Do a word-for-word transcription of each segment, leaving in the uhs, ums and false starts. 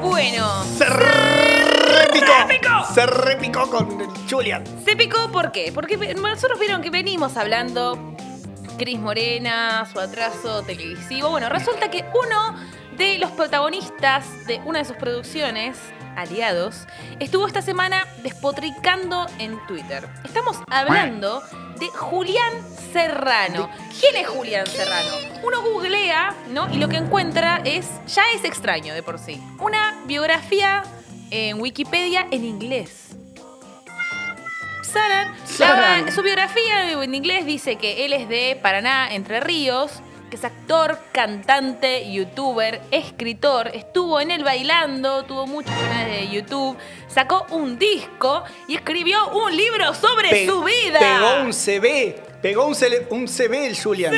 Bueno. Se repicó. Se repicó con Julian. Se picó, ¿por qué? Porque nosotros vieron que venimos hablando Cris Morena, su atraso televisivo. Bueno, resulta que uno de los protagonistas de una de sus producciones, Aliados, estuvo esta semana despotricando en Twitter. Estamos hablando de Julián Serrano. ¿Quién es Julián Serrano? Uno googlea, ¿no? Y lo que encuentra es, ya es extraño de por sí, una biografía en Wikipedia en inglés. Saran, la, su biografía en inglés dice que él es de Paraná, Entre Ríos, que es actor, cantante, youtuber, escritor, estuvo en El Bailando, tuvo muchos canales de YouTube, sacó un disco y escribió un libro sobre Pe su vida. Pegó un C V, pegó un, C un C V el Julian.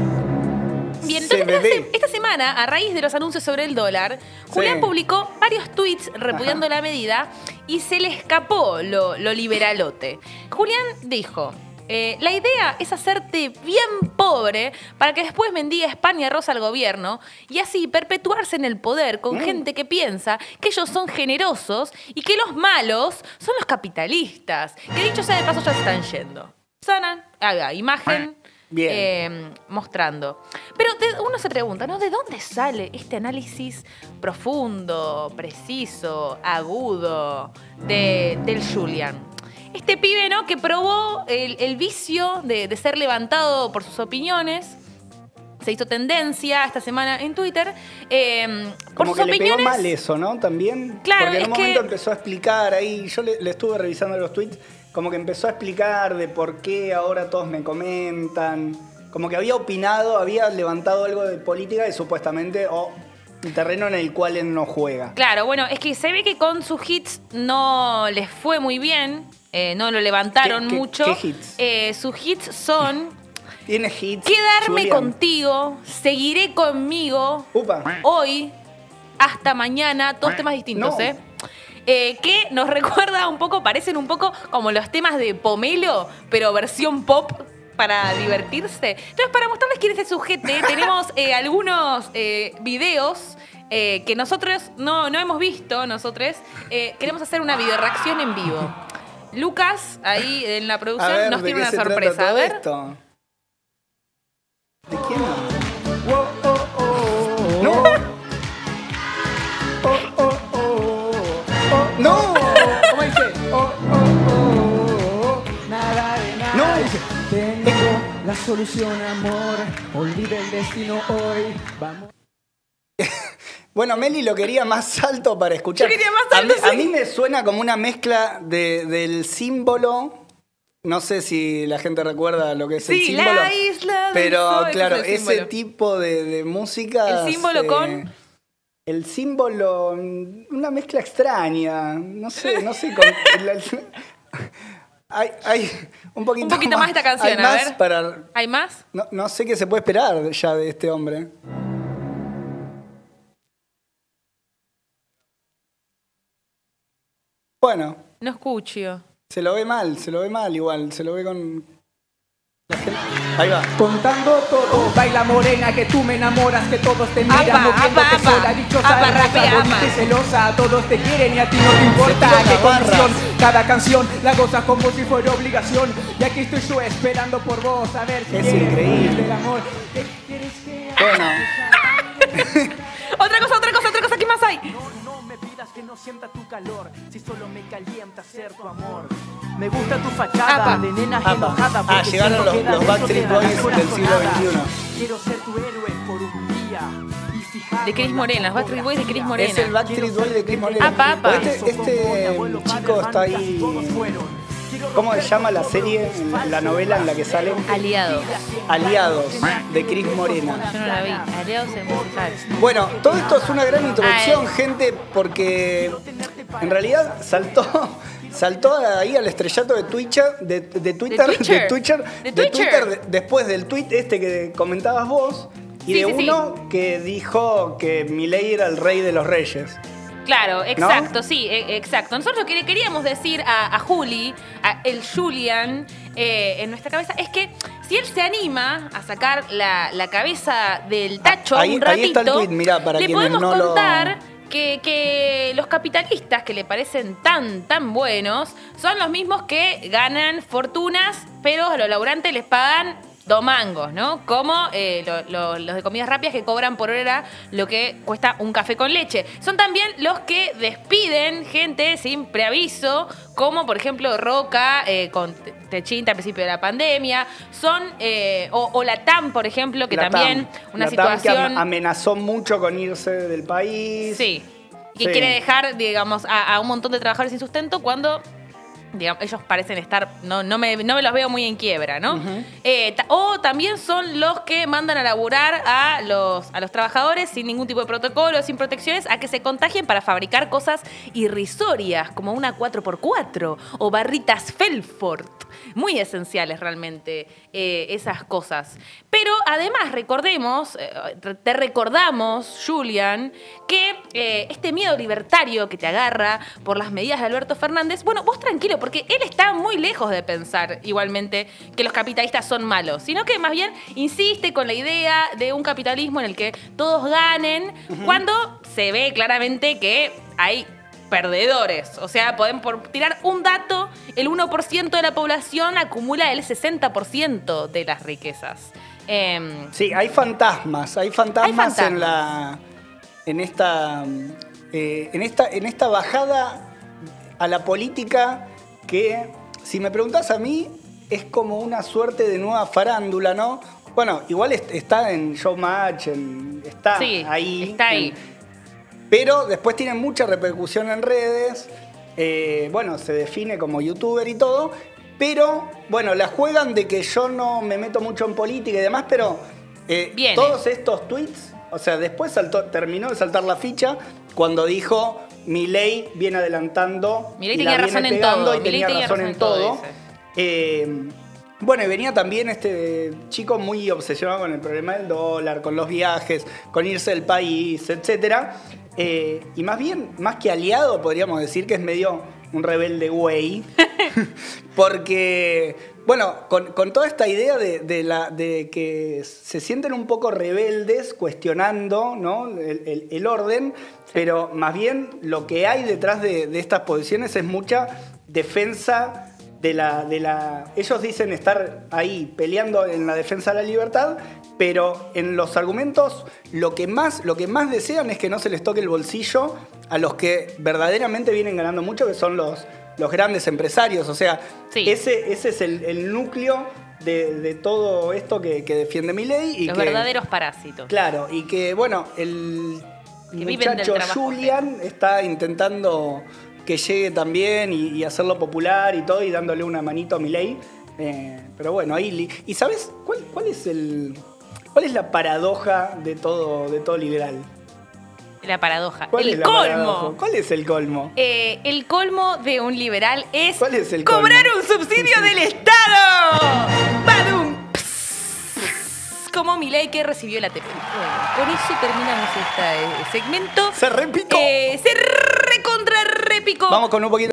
Bien, entonces esta, esta semana, a raíz de los anuncios sobre el dólar, Julián sí. publicó varios tweets repudiando Ajá. la medida y se le escapó lo, lo liberalote. Julián dijo... Eh, la idea es hacerte bien pobre para que después mendiga España arroz al gobierno y así perpetuarse en el poder con mm. gente que piensa que ellos son generosos y que los malos son los capitalistas. Que dicho sea de paso ya se están yendo. Sanan, haga imagen bien. Eh, mostrando. Pero de, uno se pregunta, ¿no? ¿De dónde sale este análisis profundo, preciso, agudo de, del Julian? Este pibe, ¿no? Que probó el, el vicio de, de ser levantado por sus opiniones. Se hizo tendencia esta semana en Twitter. Eh, por Como sus que opiniones, le pegó mal eso, ¿no? También. Claro, porque en un es momento que... empezó a explicar ahí. Yo le, le estuve revisando los tweets. Como que empezó a explicar de por qué ahora todos me comentan. Como que había opinado, había levantado algo de política y supuestamente... Oh, el terreno en el cual él no juega. Claro, bueno, es que se ve que con sus hits no les fue muy bien. Eh, no lo levantaron ¿Qué, qué, mucho. ¿Qué hits? Eh, sus hits son... ¿Tiene hits? Quedarme Julian. contigo, seguiré conmigo. Upa. Hoy, hasta mañana, todos temas distintos, no. ¿eh? Eh, que nos recuerda un poco, parecen un poco como los temas de Pomelo, pero versión pop para divertirse. Entonces, para mostrarles quién es el sujeto, tenemos eh, algunos eh, videos eh, que nosotros no, no hemos visto, nosotros. Eh, queremos hacer una video reacción en vivo. Lucas, ahí en la producción, ver, nos tiene una se sorpresa. A ver. Esto? ¿De quién? Wow, oh, oh, oh, no. Oh, oh, oh, oh, no. ¿Cómo dice? Oh, oh, oh, oh, nada de nada. No, dice. Tengo la solución, amor. Olvida el destino hoy. Vamos. Bueno, Meli lo quería más alto para escuchar. Yo quería más alto, a, mí, sí. a mí me suena como una mezcla de, del símbolo. No sé si la gente recuerda lo que es sí, el símbolo. La isla del pero sol, claro, ese ese tipo de, de música. El símbolo eh, con. El símbolo, una mezcla extraña. No sé, no sé. Con, la, hay, hay un poquito, un poquito más, más esta canción, hay a más ver. Para, ¿Hay más? No, no sé qué se puede esperar ya de este hombre. Bueno. No escucho. Se lo ve mal, se lo ve mal igual, se lo ve con... Ahí va. Contando todo, baila morena, que tú me enamoras, que todos te miran, apa, moviéndote apa, sola, apa, dichosa, apa, hermosa, rapea, bonita apa. y celosa, todos te quieren y a ti no te importa Se qué tira condición, barras. cada canción la gozas como si fuera obligación, y aquí estoy yo esperando por vos, a ver si es quieres increíble del amor, ¿qué quieres que haga? Bueno. Otra cosa, otra cosa, otra cosa, ¿qué más hay? No, no me pidas que no sienta tu calor, si solo me calienta ser tu amor. Me gusta tu fachada Apa. de nena Apa. enojada. Ah, llegaron los, los Backstreet Boys del siglo veintiuno. Quiero ser tu héroe por un día. Y fijarme De Cris en la Morena, los Backstreet Boys de Cris Morena. Es el Backstreet Boy de Cris Morena. Apa, apa. O Este, este chico está ahí... ¿Cómo se llama la serie, la novela en la que sale? Aliados. Aliados, de Cris Morena. Yo no la vi. Aliados en musical. Bueno, todo esto es una gran introducción, Ah, gente, porque en realidad saltó... Saltó ahí al estrellato de Twitter, de, de Twitter, De Twitter. de Twitter, De de Twitter. Twitter, de- después del tweet este que comentabas vos, y Sí, de sí, sí. uno que dijo que Milei era el rey de los reyes. Claro, exacto, sí, e- exacto. Nosotros lo que le queríamos decir a, a Juli, a el Julian, eh, en nuestra cabeza, es que si él se anima a sacar la, la cabeza del tacho Ahí- un ratito, ahí está el tuit, mirá, para le quienes podemos no lo- contar que, que capitalistas que le parecen tan, tan buenos son los mismos que ganan fortunas, pero a los laburantes les pagan dos mangos, ¿no? Como eh, lo, lo, los de comidas rápidas que cobran por hora lo que cuesta un café con leche. Son también los que despiden gente sin preaviso, como por ejemplo Roca eh, con Techinta al principio de la pandemia. Son, eh, o, o la T A M, por ejemplo, que La también T A M. una La T A M situación... que amenazó mucho con irse del país. Sí, que Sí. quiere dejar, digamos, a, a un montón de trabajadores sin sustento cuando... Digamos, ellos parecen estar, no, no, me, no me los veo muy en quiebra, ¿no? Uh-huh. eh, ta, o también son los que mandan a laburar a los, a los trabajadores sin ningún tipo de protocolo, sin protecciones, a que se contagien para fabricar cosas irrisorias, como una cuatro por cuatro o barritas Felfort. Muy esenciales realmente eh, esas cosas. Pero además recordemos, eh, te recordamos, Julian, que eh, este miedo libertario que te agarra por las medidas de Alberto Fernández, bueno, vos tranquilo, porque él está muy lejos de pensar igualmente que los capitalistas son malos, sino que más bien insiste con la idea de un capitalismo en el que todos ganen, uh-huh. cuando se ve claramente que hay perdedores. O sea, pueden por tirar un dato, el uno por ciento de la población acumula el sesenta por ciento de las riquezas. Eh, sí, hay fantasmas, hay fantasmas, hay fantasmas. en la en esta eh, en esta en esta bajada a la política que, si me preguntás a mí, es como una suerte de nueva farándula, ¿no? Bueno, igual está en Showmatch, en, está sí, ahí. Está ahí. En, pero después tiene mucha repercusión en redes. Eh, bueno, se define como youtuber y todo. Pero, bueno, la juegan de que yo no me meto mucho en política y demás, pero eh, todos estos tweets, o sea, después saltó, terminó de saltar la ficha cuando dijo Milei viene adelantando. Milei tenía razón en todo. Y tenía razón, razón en todo. todo eh, bueno, y venía también este chico muy obsesionado con el problema del dólar, con los viajes, con irse del país, etcétera. Eh, y más bien, más que aliado, podríamos decir que es medio un rebelde güey. Porque, bueno, con, con toda esta idea de, de, la, de que se sienten un poco rebeldes cuestionando, ¿no? el, el, el orden, sí. Pero más bien lo que hay detrás de, de estas posiciones es mucha defensa de la, de la... Ellos dicen estar ahí peleando en la defensa de la libertad, pero en los argumentos lo que más, lo que más desean es que no se les toque el bolsillo a los que verdaderamente vienen ganando mucho, que son los, los grandes empresarios. O sea, sí. ese, ese es el, el núcleo de, de todo esto que, que defiende Milei. Y los que, verdaderos parásitos. Claro, y que, bueno, el que muchacho Julian está intentando que llegue también y, y hacerlo popular y todo, y dándole una manito a Milei. Eh, pero bueno, ahí... ¿Y sabes cuál, cuál es el... ¿Cuál es la paradoja de todo, de todo liberal? La paradoja. ¿Cuál el es la colmo. Paradoja? ¿Cuál es el colmo? Eh, el colmo de un liberal es, ¿Cuál es el cobrar colmo? un subsidio del Estado. ¡Badum! Como Milei que recibió la T P. Bueno, con eso terminamos este segmento. Se repicó. Eh, se recontra repicó. Vamos con un poquito.